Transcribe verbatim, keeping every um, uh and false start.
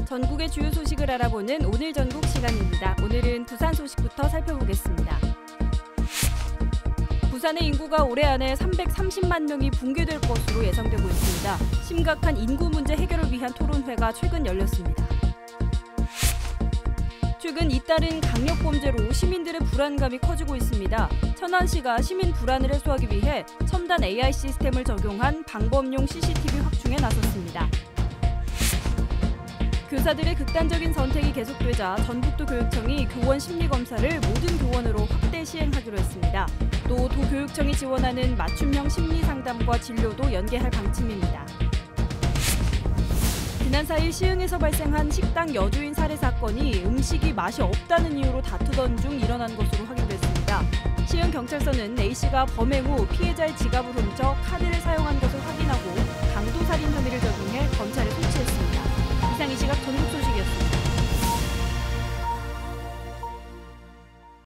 전국의 주요 소식을 알아보는 오늘 전국 시간입니다. 오늘은 부산 소식부터 살펴보겠습니다. 부산의 인구가 올해 안에 삼백삼십만 명이 붕괴될 것으로 예상되고 있습니다. 심각한 인구 문제 해결을 위한 토론회가 최근 열렸습니다. 최근 잇따른 강력범죄로 시민들의 불안감이 커지고 있습니다. 천안시가 시민 불안을 해소하기 위해 첨단 에이아이 시스템을 적용한 방범용 씨씨티비 확충에 나섰습니다. 교사들의 극단적인 선택이 계속되자 전북도 교육청이 교원 심리검사를 모든 교원으로 확대 시행하기로 했습니다. 또 도교육청이 지원하는 맞춤형 심리상담과 진료도 연계할 방침입니다. 지난 사 일 시흥에서 발생한 식당 여주인 살해 사건이 음식이 맛이 없다는 이유로 다투던 중 일어난 것으로 확인됐습니다. 시흥경찰서는 A씨가 범행 후 피해자의 지갑을 훔쳐 카드를 사용한 것을 확인하고 강도살인 혐의를 적용해 검찰에 송치했습니다. 이상 이 시각 전국 소식